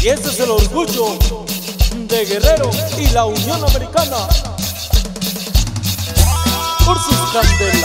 Y ese es el orgullo de Guerrero y la Unión Americana. Ursus Candela.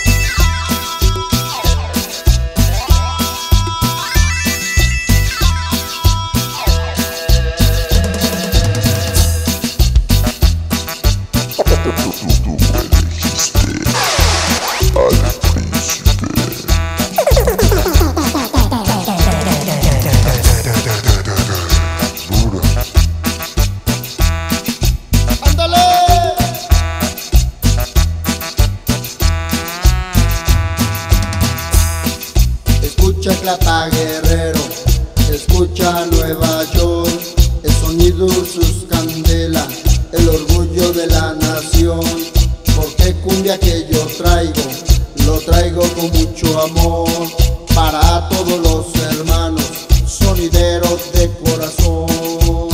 Escucha Clapa Guerrero, escucha Nueva York, el sonido Ursus Candela, el orgullo de la nación. Porque cumbia que yo traigo, lo traigo con mucho amor, para todos los hermanos, sonideros de corazón.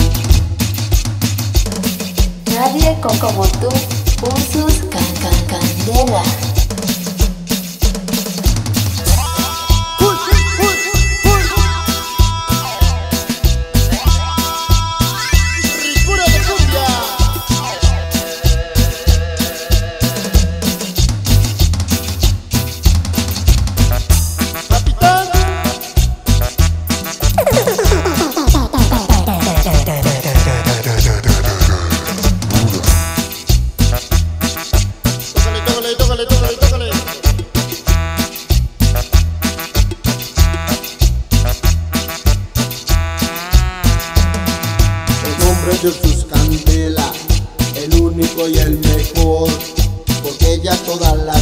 Nadie como tú, Ursus Candela. Ursus Candela, el único y el mejor, porque ya toda la